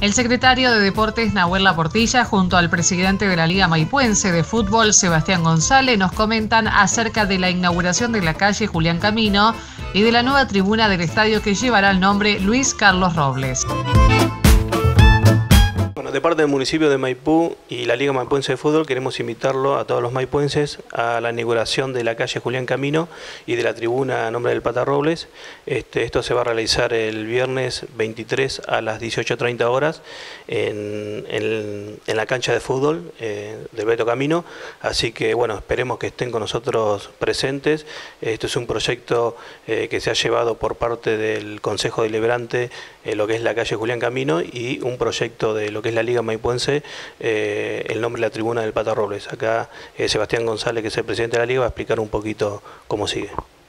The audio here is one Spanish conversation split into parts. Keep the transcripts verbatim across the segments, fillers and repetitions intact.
El secretario de Deportes Nahuel Laportilla junto al presidente de la Liga Maipuense de Fútbol Sebastián González nos comentan acerca de la inauguración de la calle Julián Camino y de la nueva tribuna del estadio que llevará el nombre Luis Carlos Robles. Bueno, de parte del municipio de Maipú y la Liga Maipuense de Fútbol queremos invitarlo a todos los maipuenses a la inauguración de la calle Julián Camino y de la tribuna a nombre del Pata Robles. Este, esto se va a realizar el viernes veintitrés a las dieciocho treinta horas en, en, en la cancha de fútbol eh, del Beto Camino. Así que bueno, esperemos que estén con nosotros presentes. Esto es un proyecto eh, que se ha llevado por parte del Consejo Deliberante eh, lo que es la calle Julián Camino y un proyecto de lo que es la Liga Maipuense, eh, el nombre de la tribuna del Pata Robles. Acá eh, Sebastián González, que es el presidente de la Liga, va a explicar un poquito cómo sigue.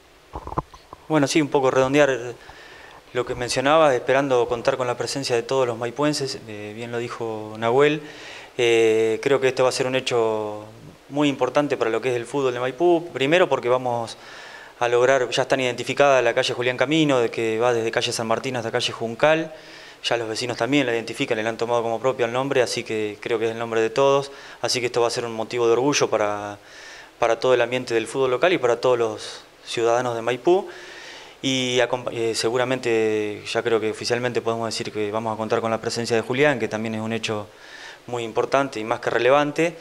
Bueno, sí, un poco redondear lo que mencionaba, esperando contar con la presencia de todos los maipuenses, eh, bien lo dijo Nahuel. Eh, creo que este va a ser un hecho muy importante para lo que es el fútbol de Maipú, primero porque vamos a lograr, ya están identificadas la calle Julián Camino, de que va desde calle San Martín hasta calle Juncal. Ya los vecinos también la identifican, le han tomado como propio el nombre, así que creo que es el nombre de todos. Así que esto va a ser un motivo de orgullo para, para todo el ambiente del fútbol local y para todos los ciudadanos de Maipú. Y eh, seguramente, ya creo que oficialmente podemos decir que vamos a contar con la presencia de Julián, que también es un hecho muy importante y más que relevante.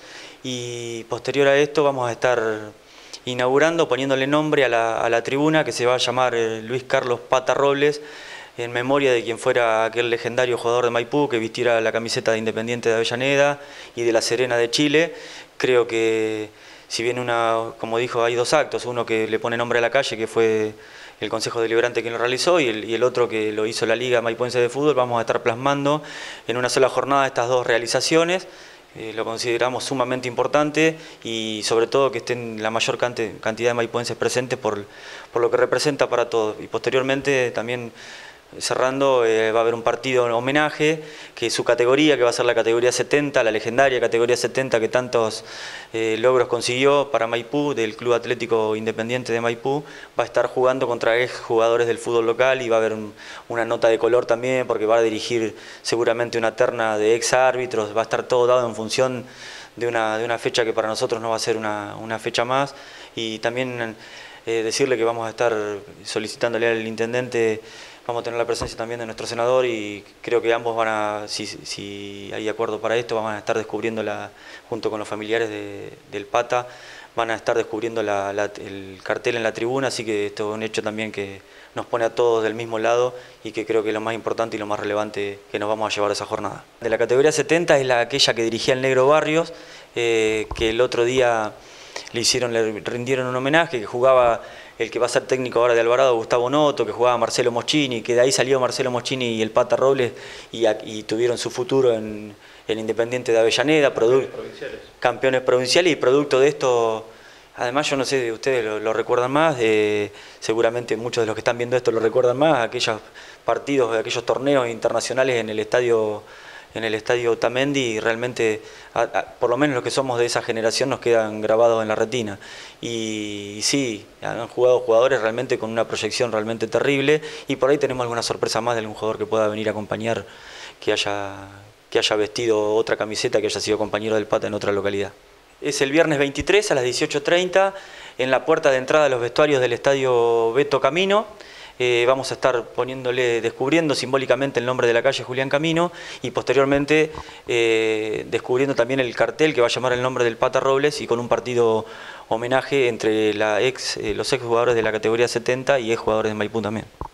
Y posterior a esto vamos a estar inaugurando, poniéndole nombre a la, a la tribuna que se va a llamar eh, Luis Carlos Pata Robles, en memoria de quien fuera aquel legendario jugador de Maipú que vistiera la camiseta de Independiente de Avellaneda y de La Serena de Chile. Creo que, si bien una, como dijo, hay dos actos, uno que le pone nombre a la calle, que fue el Consejo Deliberante quien lo realizó, y el, y el otro que lo hizo la Liga Maipuense de Fútbol, vamos a estar plasmando en una sola jornada estas dos realizaciones. Eh, lo consideramos sumamente importante y sobre todo que estén la mayor cante, cantidad de maipuenses presentes por, por lo que representa para todos. Y posteriormente también, cerrando, eh, va a haber un partido en homenaje, que su categoría, que va a ser la categoría setenta, la legendaria categoría setenta que tantos eh, logros consiguió para Maipú, del Club Atlético Independiente de Maipú. Va a estar jugando contra ex jugadores del fútbol local y va a haber un, una nota de color también, porque va a dirigir seguramente una terna de ex árbitros. Va a estar todo dado en función de una, de una fecha que para nosotros no va a ser una, una fecha más. Y también eh, decirle que vamos a estar solicitándole al intendente. Vamos a tener la presencia también de nuestro senador y creo que ambos van a, si, si hay acuerdo para esto, van a estar descubriendo, la, junto con los familiares de, del Pata, van a estar descubriendo la, la, el cartel en la tribuna, así que esto es un hecho también que nos pone a todos del mismo lado y que creo que es lo más importante y lo más relevante que nos vamos a llevar a esa jornada. De la categoría setenta es la, aquella que dirigía el Negro Barrios, eh, que el otro día le hicieron, le rindieron un homenaje, que jugaba el que va a ser técnico ahora de Alvarado, Gustavo Noto, que jugaba Marcelo Moschini, que de ahí salió Marcelo Moschini y el Pata Robles y, y tuvieron su futuro en el Independiente de Avellaneda, campeones provinciales. campeones provinciales y producto de esto, además yo no sé, ustedes lo, lo recuerdan más, eh, seguramente muchos de los que están viendo esto lo recuerdan más, aquellos partidos, aquellos torneos internacionales en el estadio en el estadio Otamendi, realmente, a, a, por lo menos los que somos de esa generación, nos quedan grabados en la retina. Y, y sí, han jugado jugadores realmente con una proyección realmente terrible, y por ahí tenemos alguna sorpresa más de algún jugador que pueda venir a acompañar, que haya, que haya vestido otra camiseta, que haya sido compañero del Pata en otra localidad. Es el viernes veintitrés a las dieciocho treinta, en la puerta de entrada de los vestuarios del estadio Beto Camino. Eh, vamos a estar poniéndole, descubriendo simbólicamente el nombre de la calle Julián Camino y posteriormente eh, descubriendo también el cartel que va a llamar el nombre del Pata Robles y con un partido homenaje entre la ex, eh, los ex jugadores de la categoría setenta y ex jugadores de Maipú también.